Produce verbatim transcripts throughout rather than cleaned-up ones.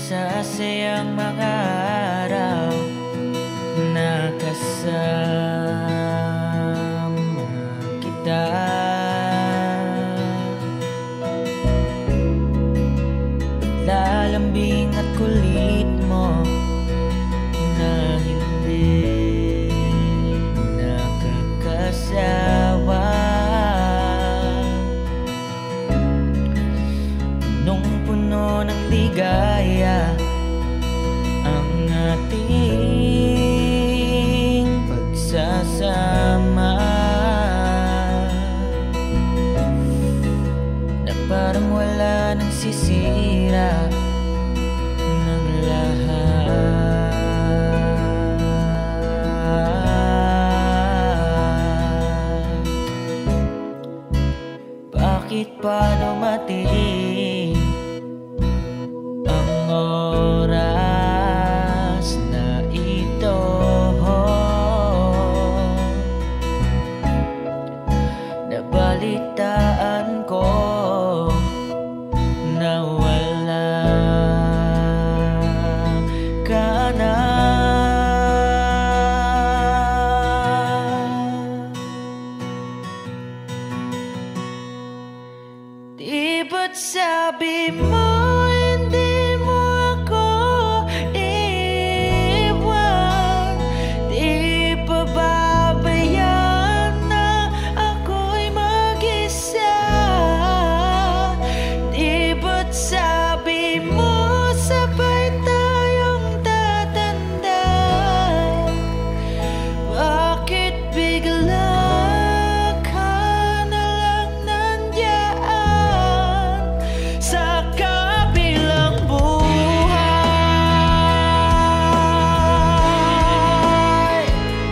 masasayang mga araw na kasama kita. Lalambing at kulit mo na hindi nakakasawa. Punong-puno ng ligaya ang ating pagsasama, na parang wala nang sisira ng lahat. Bakit pa dumating ang oras na ito? Nabalitaan ko na wala ka na. Di ba't sabi mo hindi mo ako iwan? Di pa babayaan na ako'y mag-isa? Di ba't sabi mo sabay tayong tatanda? Bakit bigla ka na lang nandiyan sa kabilang buhay?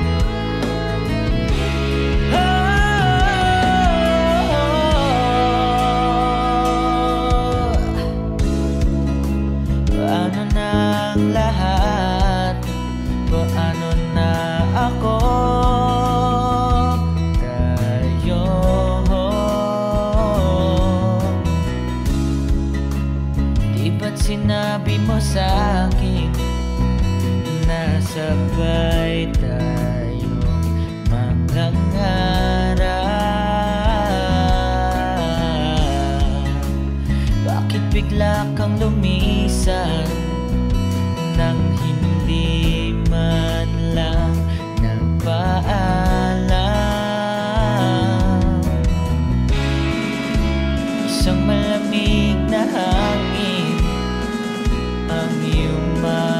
Paano na ang lahat? Paano na ako? Tayo. Di ba't sinabi mo sa'kin na sabay tayong mangangarap? Bakit bigla kang lumisan nang hindi man lang nagpaalam? Isang malamig na hangin ang iyong